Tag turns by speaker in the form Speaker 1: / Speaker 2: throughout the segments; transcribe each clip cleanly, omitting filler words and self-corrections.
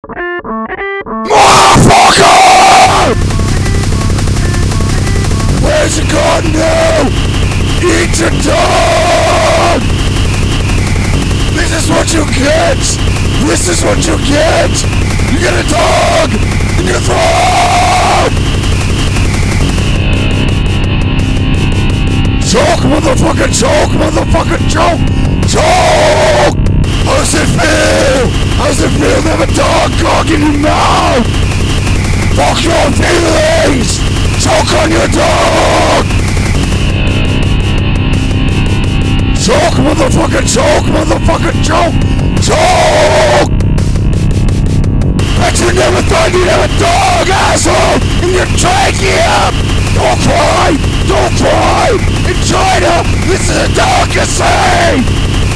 Speaker 1: Motherfucker! Where's it gone now? Eat your dog! This is what you get! This is what you get! You get a dog in your throat! Choke, motherfucker, choke, motherfucker, choke! Choke! How's it feel? How's it feel to have a dog cock in your mouth? Fuck your feelings! Choke on your dog! Choke, motherfucker, choke, motherfucker, choke! Choke! Bet you never thought you'd have a dog, asshole! In your trachea! Don't cry! Don't cry! In China, this is a delicacy!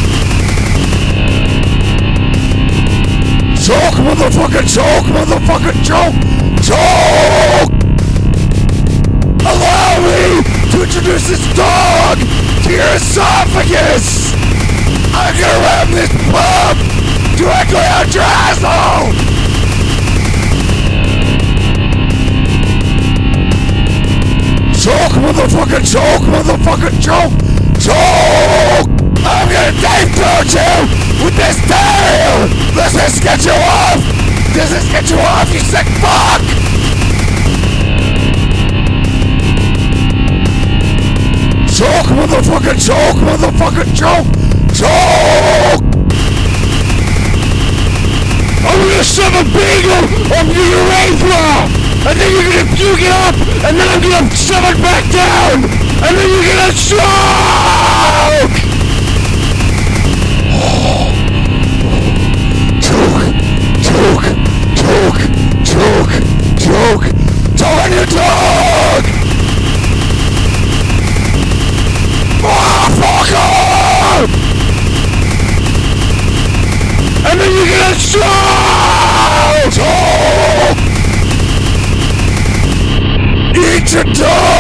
Speaker 1: Choke, motherfucker, choke, motherfucker, choke! Choke! Allow me to introduce this dog to your esophagus! I'm gonna ram this pup directly out your asshole! Choke, motherfucker, choke, motherfucker, choke! Choke! I'm gonna deepthroat you with this tail! Does this get you off? Does this get you off, you sick fuck? Choke, motherfucker, choke, motherfucker, choke! Choke! I'm gonna shove a Beagle up your urethra! And then you're gonna puke it up! And then I'm gonna shove it back down! And then you're gonna choke! Choke! Choke! Choke! Choke! Choke! Choke on your dog! Motherfucker! And then you're gonna choke! Choke! Eat your dog!